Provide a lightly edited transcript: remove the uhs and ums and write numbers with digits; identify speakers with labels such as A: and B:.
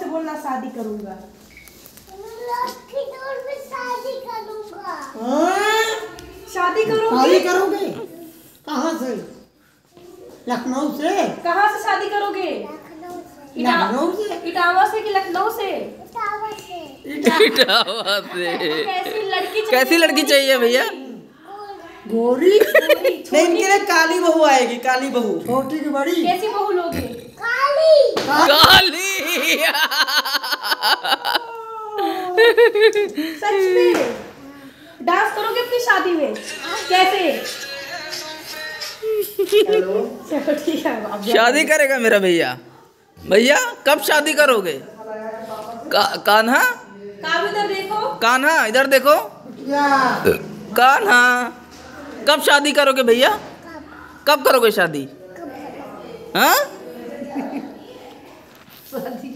A: बोलना शादी करूंगा।
B: शादी करूंगा।
A: शादी करोगे?
C: शादी करोगे? कहाँ से? लखनऊ से?
A: कहाँ से शादी करोगे?
C: लखनऊ से?
A: इटावा से कि लखनऊ से?
B: इटावा से।
D: इटावा से। कैसी लड़की चाहिए भैया?
C: गोरी?
D: नहीं, इनके लिए काली बहू आएगी, काली बहू।
C: छोटी की बड़ी?
A: कैसी बहू लोगे?
B: काली।
D: काली।
A: सच में डांस करोगे अपनी शादी में? कैसे? चलो ठीक है।
D: शादी करेगा मेरा भैया? भैया कब शादी करोगे? कान्हा,
A: इधर देखो।
D: कान्हा इधर देखो। कान्हा कब शादी करोगे भैया? कब करोगे शादी? हाँ?